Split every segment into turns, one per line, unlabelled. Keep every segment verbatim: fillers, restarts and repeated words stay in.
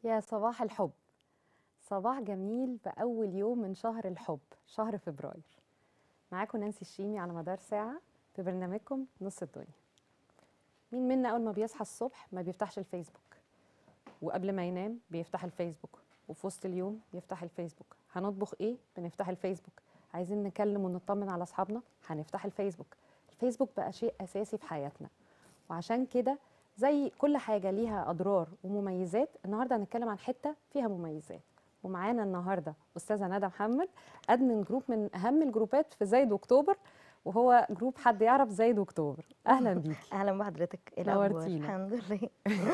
يا صباح الحب. صباح جميل بأول يوم من شهر الحب، شهر فبراير. معاكم نانسي الشيمي على مدار ساعة في برنامجكم نص الدنيا. مين منا أول ما بيصحى الصبح ما بيفتحش الفيسبوك، وقبل ما ينام بيفتح الفيسبوك، وفي وسط اليوم بيفتح الفيسبوك. هنطبخ إيه؟ بنفتح الفيسبوك. عايزين نكلم ونطمن على أصحابنا؟ هنفتح الفيسبوك. الفيسبوك بقى شيء أساسي في حياتنا، وعشان كده زي كل حاجة ليها أضرار ومميزات، النهاردة هنتكلم عن حتة فيها مميزات. ومعانا النهاردة أستاذة ندى محمد، أدمن جروب من أهم الجروبات في زايد أكتوبر، وهو جروب حد يعرف زايد أكتوبر. أهلا بيكي.
اهلا بحضرتك، ايه الاخبار؟
نورتينا.
الحمد لله.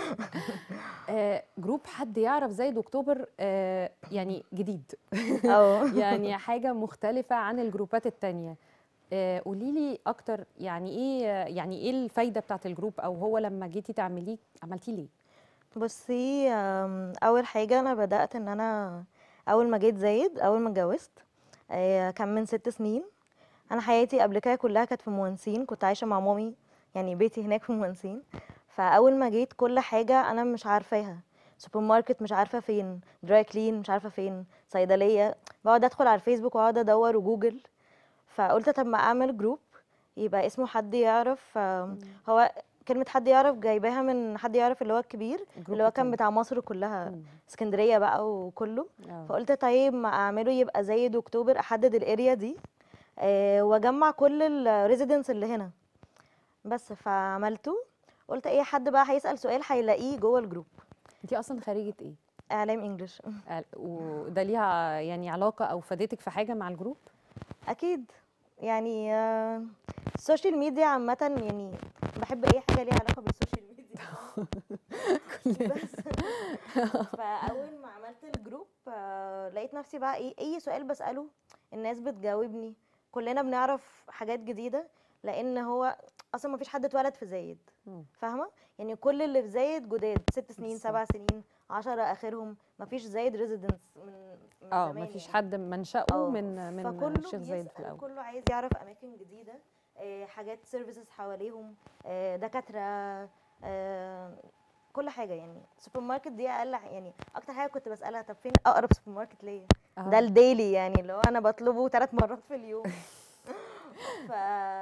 آه جروب حد يعرف زايد أكتوبر آه يعني جديد.
اه
يعني حاجة مختلفة عن الجروبات التانية. آه قولي لي أكتر، يعني إيه يعني إيه الفايدة بتاعت الجروب، أو هو لما جيتي تعمليه عملتيه ليه؟
بصي، أم، اول حاجه انا بدات ان انا اول ما جيت زايد، اول ما اتجوزت آه، كان من ست سنين. انا حياتي قبل كده كلها كانت في مهندسين، كنت عايشه مع مامي، يعني بيتي هناك في مهندسين. فاول ما جيت كل حاجه انا مش عارفاها، سوبر ماركت مش عارفه فين، دراي كلين مش عارفه فين، صيدليه. بقعد ادخل على الفيسبوك واقعد ادور وجوجل. فقلت طب ما اعمل جروب يبقى اسمه حد يعرف. آم،
مم.
هو كلمة حد يعرف جايباها من حد يعرف اللي هو الكبير،
جروب
اللي هو كان
تاني.
بتاع مصر كلها،
مم.
اسكندرية بقى وكله.
اه.
فقلت طيب ما اعمله يبقى زي اكتوبر، احدد الاريا دي آه، واجمع كل الريزيدنس اللي هنا. بس فعملته، قلت اي حد بقى هيسأل سؤال هيلاقيه جوه الجروب.
انتي اصلا خريجة ايه؟
اعلام انجلش.
قال- وده ليها يعني علاقة او فادتك في حاجة مع الجروب؟
اكيد، يعني آه، السوشيال ميديا عامة، يعني بحب اي حاجة ليها علاقة بالسوشيال ميديا عموما.
كلنا.
بس فاول ما عملت الجروب آه، لقيت نفسي بقى ايه، اي سؤال بسأله الناس بتجاوبني. كلنا بنعرف حاجات جديدة، لان هو اصلا ما فيش حد اتولد في زايد،
مم.
فاهمة؟ يعني كل اللي في زايد جداد، ست سنين
بالظبط.
سبع سنين عشرة اخرهم. ما فيش زايد ريزيدنس من من
اه،
زمان
مفيش
يعني.
حد منشأه
اه،
من من
فكله
الشيخ زايد في
بيسأل،
الاول.
كله عايز يعرف اماكن جديدة، آه، حاجات سيرفيسز حواليهم، آه، دكاترة، آه، كل حاجة. يعني سوبر ماركت دي اقل ح- يعني اكتر حاجة كنت بسألها طب فين اقرب سوبر ماركت ليا. ده
اه.
الديلي، يعني اللي هو انا بطلبه ثلاث مرات في اليوم. ف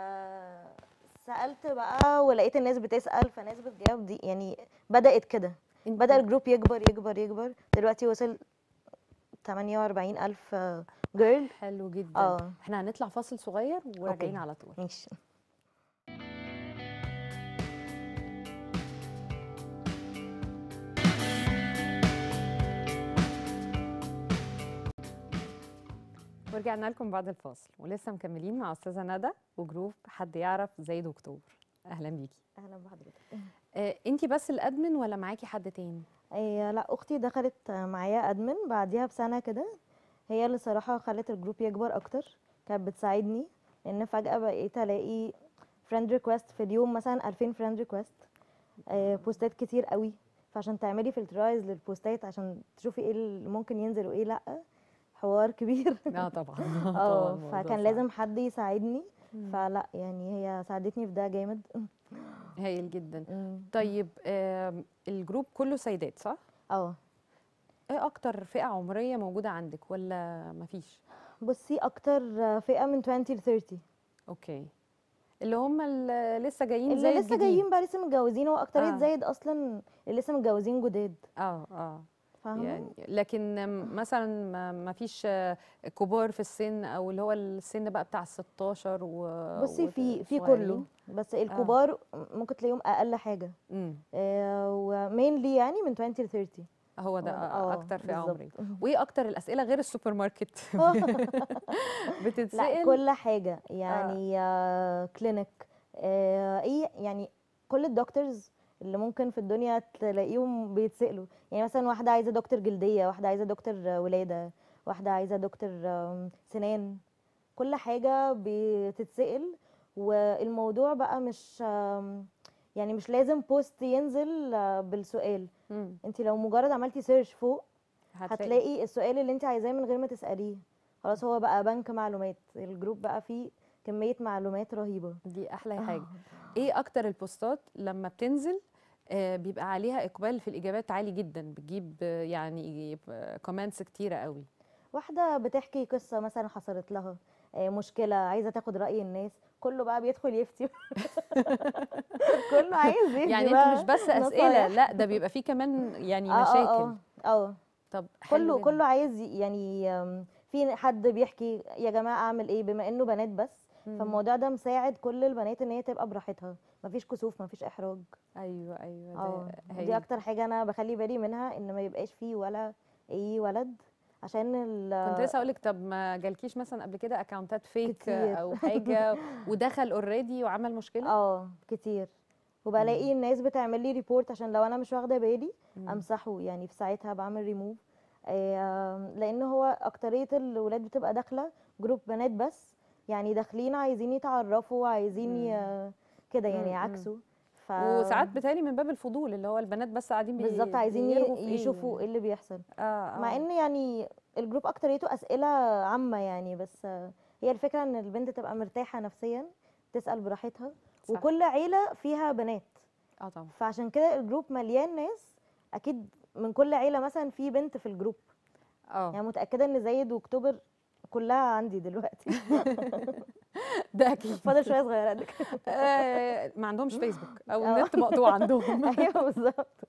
سألت بقى ولقيت الناس بتسأل، فناس بتجاوب، دي يعني بدأت كده. بدأ
انتي.
الجروب يكبر يكبر يكبر، دلوقتي وصل ثمانية وأربعين ألف جيرل.
حلو جدا.
اه،
احنا هنطلع فاصل صغير
اوكي،
وراجعين على طول.
ماشي.
ورجعنا لكم بعد الفاصل، ولسه مكملين مع استاذة ندى وجروب حد يعرف زايد اكتوبر. اهلا بيكي.
اهلا بحضرتك.
آه انتي بس الادمن ولا معاكي حد تاني؟
هي لا، اختي دخلت معايا ادمن بعديها بسنه كده. هي اللي صراحه خلت الجروب يكبر اكتر، كانت بتساعدني. لان فجاه بقيت الاقي فريند ريكوست في اليوم مثلا ألفين فريند ريكوست، بوستات كتير قوي. فعشان تعملي فلترايز للبوستات عشان تشوفي ايه اللي ممكن ينزل وايه لا، حوار كبير.
اه طبعا. اه طبعا
اه،
الموضوع
فكان
صعب.
لازم حد يساعدني.
مم.
فلا يعني هي ساعدتني في ده جامد.
هايل جدا.
أمم.
طيب آم، الجروب كله سيدات صح؟
اه،
ايه اكتر فئة عمرية موجودة عندك ولا مفيش؟
بصي اكتر فئه من عشرين ل ثلاثين.
اوكي. اللي هم اللي لسه جايين
اللي
زايد
لسه جايين
جديد.
بقى لسه متجوزين، هو اكترية
اه
زايد اصلا اللي لسه متجوزين جداد،
اه اه.
فاهمه؟
يعني لكن مثلا ما ما فيش آه، كبار في السن، او اللي هو السن بقى بتاع ستاشر
بصي في في كله،
وصغيرين.
بس
اه.
الكبار ممكن تلاقيهم اقل حاجه.
امم.
آه ومينلي يعني من عشرين ل ثلاثين.
هو ده
هو ده،
آه،
اه
اكتر فئة
بالظبط.
عمرية. وايه اكتر الاسئلة غير السوبر ماركت
لا،
بتتسأل؟
كل حاجه
اه.
يعني، كلينيك، آه ايه يعني، كل الدكتورز اللي ممكن في الدنيا تلاقيهم بيتسألوا. يعني مثلا واحده عايزه دكتور جلديه، واحده عايزه دكتور ولاده، واحده عايزه دكتور آم، سنان. كل حاجة بتتسأل. والموضوع بقى مش آم، يعني مش لازم بوست ينزل آه، بالسؤال.
امم.
انت لو مجرد عملتي سيرش فوق
هتلاقي.
هتلاقي السؤال اللي انت عايزاه من غير ما تسأليه. خلاص، هو بقى بنك معلومات، الجروب بقى فيه كمية معلومات رهيبة.
دي احلى حاجه. ايه اكتر البوستات لما بتنزل آه، بيبقى عليها اقبال في الاجابات عالي جدا، بتجيب آه، يعني كومنتس كتيره قوي.
واحدة بتحكي قصة مثلا حصلت لها، آه، مشكلة عايزة تاخد رأي الناس، كله بقى بيدخل يفتي. كله عايز يدي
يعني انتوا مش
بقى
بس اسئله،
نصايح.
لا ده بيبقى فيه كمان
اه
يعني
اه
مشاكل.
اه اه
طب حلو
كله
جدا.
كله عايز ي- يعني آم، في حد بيحكي يا جماعة اعمل ايه، بما انه بنات بس.
مم.
فالموضوع ده مساعد كل البنات ان هي تبقى براحتها، مفيش كسوف مفيش احراج.
ايوه ايوه ده
اه دي
هايل.
اكتر حاجة انا بخلي بالي منها، ان ما يبقاش فيه ولا اي ولد، عشان
كنت
ال
لسه اقولك، طب ما جالكيش مثلا قبل كده اكونتات فيك
كتير.
او حاجه ودخل اوريدي وعمل مشكله؟
اه كتير.
مم.
وبلاقي الناس بتعمل لي ريبورت، عشان لو انا مش واخده بالي
مم.
امسحه، يعني في ساعتها بعمل ريموف. لان هو اكتريه الولاد بتبقى داخله جروب بنات بس، يعني داخلين عايزين يتعرفوا، عايزين
مم.
ي- كده يعني
مم. مم.
يعكسوا. ف
وساعات بتهيألي من باب الفضول، اللي هو البنات بس قاعدين
بالظبط
بي...
عايزين ي-
بيرغوا في
يشوفوا
ايه.
ايه اللي بيحصل.
اه
مع
اه
ان يعني الجروب اكتريته اسئله عامه يعني، بس آه، هي الفكره ان البنت تبقى مرتاحه نفسيا، تسال براحتها،
صح.
وكل عيله فيها بنات.
اه طبعا.
فعشان كده الجروب مليان ناس، اكيد من كل عيله مثلا في بنت في الجروب.
اه
يعني متاكده ان زايد واكتوبر كلها عندي دلوقتي.
ده اكيد.
فاضل شويه صغيره قد كده.
آه، ما عندهمش فيسبوك او
اه
النت مقطوع عندهم.
ايوه بالظبط.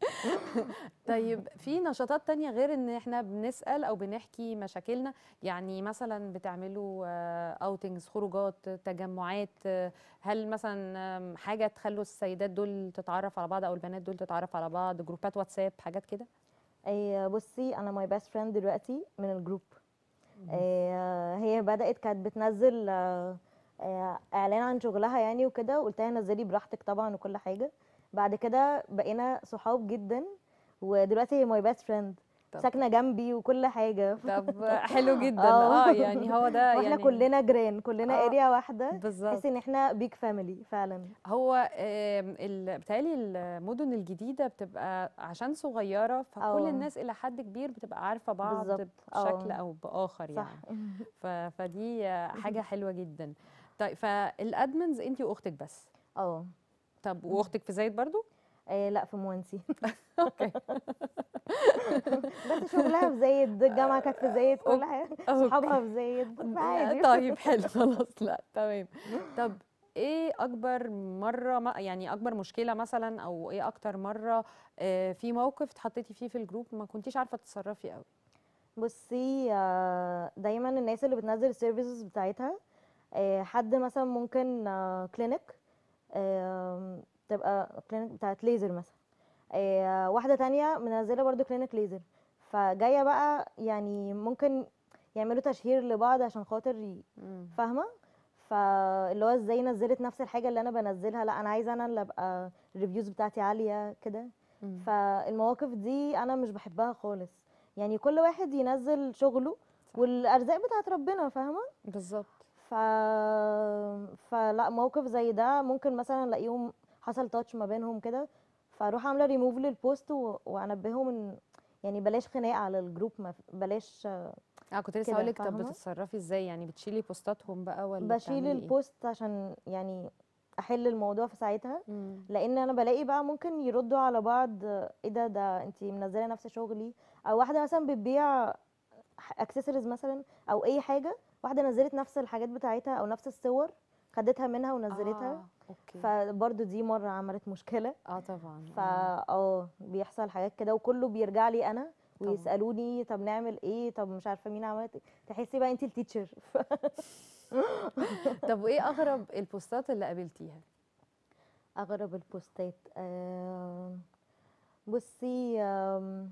طيب في نشاطات تانية غير ان احنا بنسأل او بنحكي مشاكلنا؟ يعني مثلا بتعملوا اوتنجز، خروجات، تجمعات؟ آه، هل مثلا آم، حاجة تخلوا السيدات دول تتعرف على بعض او البنات دول تتعرف على بعض، جروبات واتساب، حاجات كده؟
أي بصي انا ماي بيست فريند دلوقتي من الجروب.
مم.
آه، هي بدأت كانت بتنزل آه، آه، اعلان عن شغلها يعني وكده، وقلت لها نزلي براحتك طبعا وكل حاجه. بعد كده بقينا صحاب جدا، ودلوقتي هي ماي بيست فريند،
طب
ساكنه جنبي وكل حاجه.
طب حلو جدا.
اه
اه يعني هو ده
واحنا
يعني.
كلنا جيران، كلنا
اه
اريا واحده،
بالظبط.
تحسي ان احنا بيج فاميلي فعلا.
هو آم، ال- بيتهيألي المدن الجديدة بتبقى عشان صغيرة، فكل
اه
الناس إلى حد كبير بتبقى عارفة بعض
بالظبط
بشكل
اه
أو بآخر يعني.
صح.
ف- فدي حاجة حلوة جدا. طيب فالأدمنز أنتي وأختك بس؟
اه
طب وأختك في زايد برضو؟
آه، لا في موانسي.
أوكي.
بس شغلها في زايد، الجامعه كانت في زايد، كل
أوك-
حاجه
أوكي.
صحابها في زايد، فعادي.
طيب حلو خلاص، لا تمام. طب ايه اكبر مره ما يعني اكبر مشكله مثلا، او ايه اكتر مره آه، في موقف اتحطيتي فيه في الجروب ما كنتيش عارفه تتصرفي قوي؟
بصي آه، دايما الناس اللي بتنزل السيرفيسز بتاعتها، آه، حد مثلا ممكن كلينك، تبقى كلينك بتاعت ليزر مثلا، آه، واحدة تانية منزلة برضو كلينك ليزر، فجاية بقى يعني ممكن يعملوا تشهير لبعض عشان خاطر ي-
مم.
فاهمة. فاللي هو ازاي نزلت نفس الحاجة اللي انا بنزلها، لا انا عايزة انا اللي ابقى الريفيوز بتاعتي عالية كده.
مم.
فالمواقف دي انا مش بحبها خالص، يعني كل واحد ينزل شغله،
صح.
والارزاق بتاعت ربنا فاهمة.
بالظبط.
ف... فلا موقف زي ده ممكن مثلا الاقيهم حصل تاتش ما بينهم كده، فاروح عامله ريموف للبوست و... وانبههم ان يعني بلاش خناق على الجروب، ما بلاش
اه كنت لسه
كده
هقولك، طب
فاهمه.
بتتصرفي ازاي؟ يعني بتشيلي بوستاتهم بقى ولا
بشيل
بتعملي ايه؟
البوست عشان يعني احل الموضوع في ساعتها،
مم.
لان انا بلاقي بقى ممكن يردوا على بعض، ايه ده ده انتي منزله نفس شغلي، او واحده مثلا بتبيع اكسسوارز مثلا او اي حاجه، واحده نزلت نفس الحاجات بتاعتها او نفس الصور، خدتها منها ونزلتها.
اه اوكي.
فبرضه دي مره عملت مشكله.
اه طبعا.
فا
اه
اه بيحصل حاجات كده، وكله بيرجع لي انا
طبعا.
ويسالوني طب نعمل ايه، طب مش عارفه مين عملت إيه. تحسي بقى انت التيتشر.
طب وايه اغرب البوستات اللي قابلتيها؟
اغرب البوستات آم، بصي آم،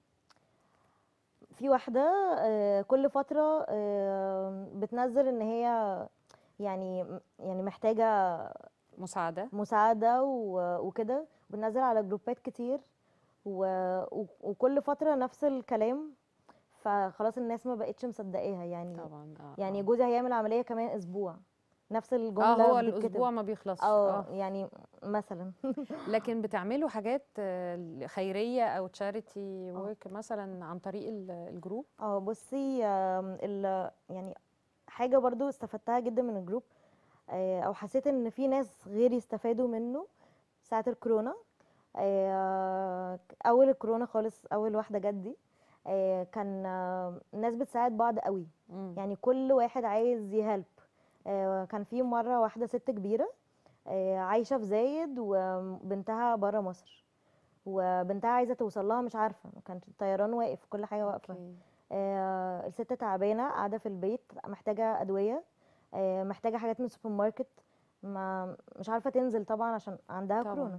في واحده آه، كل فتره آم، بتنزل ان هي يعني يعني محتاجه
مساعده.
مساعده و- وكده، بتنزل على جروبات كتير، و- و- وكل فتره نفس الكلام، فخلاص الناس ما بقتش مصدقاها يعني.
طبعا. اه
يعني
اه.
جوزي هيعمل عملية كمان اسبوع، نفس
اه
الجملة
هو
بتتكتب.
الاسبوع ما بيخلصش.
اه
اه
يعني مثلا.
لكن بتعملوا حاجات آه، خيرية أو تشاريتي
اه
ورك مثلا عن طريق ال- الجروب؟
اه بصي آم، ال يعني حاجة برضو استفدتها جدا من الجروب، آه، او حسيت ان في ناس غيري استفادوا منه ساعة الكورونا. آه، اول الكورونا خالص، اول واحده جت دي، آه، كان آه، الناس بتساعد بعض قوي،
مم.
يعني كل واحد عايز يهلب. آه، كان في مره واحده ست كبيره آه، عايشه في زايد وبنتها بره مصر، وبنتها عايزه توصل لها مش عارفه، كان الطيران واقف، كل حاجه واقفه.
اوكي.
آه، الست تعبانه قاعده في البيت، محتاجه ادويه، آه، محتاجه حاجات من السوبر ماركت، ما مش عارفه تنزل طبعا عشان عندها
طبعا.
كورونا،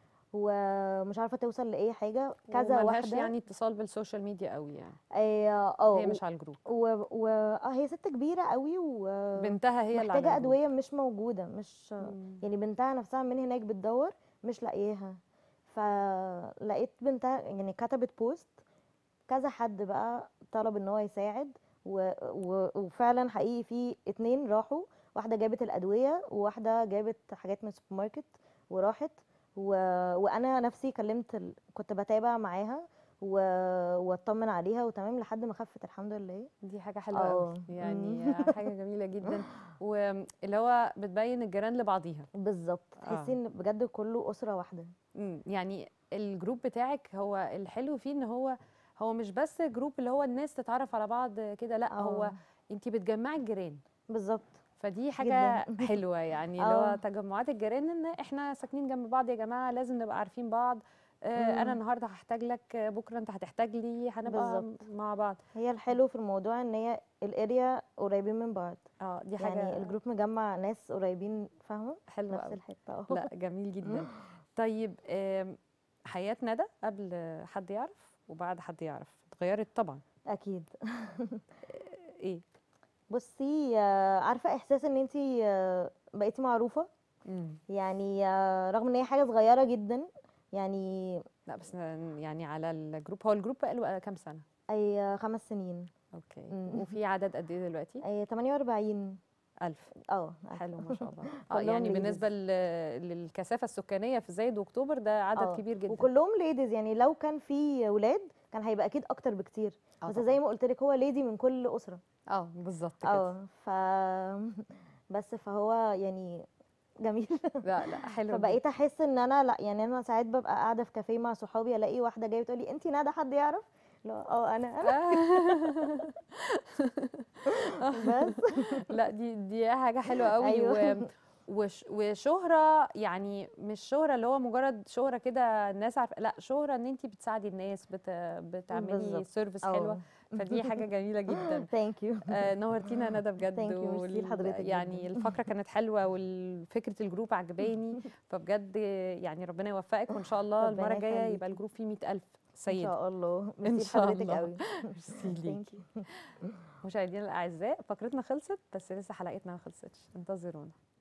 ومش عارفه توصل لاي حاجه، كذا
وملهاش
واحده.
يعني اتصال بالسوشيال ميديا قوي يعني.
اه
هي
آه،
مش على الجروب.
و... و... اه هي ست كبيره قوي
بنتها هي اللي على
ومحتاجه
الجروب.
ادويه مش موجوده، مش
مم.
يعني بنتها نفسها من هناك بتدور مش لاقياها، فلقيت بنتها يعني كتبت بوست، كذا حد بقى طلب ان هو يساعد، و... و... وفعلا حقيقي في اتنين راحوا، واحده جابت الادويه وواحده جابت حاجات من السوبر ماركت وراحت، و... وانا نفسي كلمت ال... كنت بتابع معاها و... واطمن عليها وتمام لحد ما خفت الحمد لله.
دي حاجة حلوة قوي
اه
يعني، حاجة جميلة جدا. واللي هو بتبين الجيران لبعضيها.
بالظبط، تحسي
اه.
ان بجد كله اسره واحده.
مم. يعني الجروب بتاعك هو الحلو فيه ان هو هو مش بس جروب اللي هو الناس تتعرف على بعض كده، لا هو
اه
انتي بتجمعي الجيران.
بالظبط
فدي
جدا.
حاجة حلوة يعني، اللي هو
اه
تجمعات الجيران ان احنا ساكنين جنب بعض يا جماعة، لازم نبقى عارفين بعض. آه، انا
امم
النهارده هحتاج لك، آه، بكره انت هتحتاج لي، هنبقى
بالظبط.
مع بعض.
هي الحلو في الموضوع ان هي الاريا قريبين من بعض،
اه دي
يعني
حاجة
الجروب مجمع ناس قريبين، فاهمه، في
حلوة
نفس
قوي.
الحته. اه
لا جميل جدا. طيب، آم، حياة ندى قبل حد يعرف وبعد حد يعرف اتغيرت طبعا.
اكيد.
آه، ايه؟
بصي آه، عارفه احساس ان انتي آه، بقيتي معروفه،
مم.
يعني آه، رغم ان هي حاجه صغيره جدا، يعني
لا بس ن- يعني على الجروب، هو الجروب بقى له كام سنة؟
اي آه، خمس سنين.
اوكي.
مم.
وفي عدد قد ايه دلوقتي؟
اي ثمانية وأربعين.
ألف.
اه
حلو ما
عارفه.
شاء الله. اه
كلهم
يعني بالنسبة
ليديز.
ل- للكثافة السكانية في زايد واكتوبر ده عدد
اه
كبير جدا.
وكلهم ليديز، يعني لو كان في ولاد كان هيبقى اكيد اكتر بكتير،
اه
بس
طبعا.
زي ما قلت لك هو ليدي من كل اسره.
اه بالظبط كده.
اه ف بس فهو يعني جميل.
لا لا حلو جدا.
فبقيت احس ان انا لا، يعني انا ساعات ببقى قاعده في كافيه مع صحابي، الاقي واحده جايه بتقول لي انتي ندى حد يعرف؟ لا اه انا انا بس.
لا دي دي حاجة حلوة قوي. و
ايوه
وش وشهرة، يعني مش شهرة اللي هو مجرد شهرة كده الناس عارفة، لا شهرة ان انتي بتساعدي الناس، بت بتعملي
بالظبط.
سيرفيس حلوة.
اه
فدي حاجة جميلة جدا.
ثانك يو.
آه نورتينا ندى بجد.
ثانك يو، ميرسي
وال
لحضرتك جدا.
يعني الفقرة كانت حلوة وفكرة الجروب عجباني. فبجد يعني ربنا يوفقك، وإن شاء الله المرة
ربنا
الجاية يبقى
يخليكي.
الجروب فيه مئة ألف
ان
سيدة.
شاء الله،
إن
ميرسي
شاء
لحضرتك
الله.
قوي.
ميرسي
ثانك
ليكي.
يو.
مشاهدينا الأعزاء، فقرتنا خلصت بس لسه حلقتنا ما خلصتش، انتظرونا.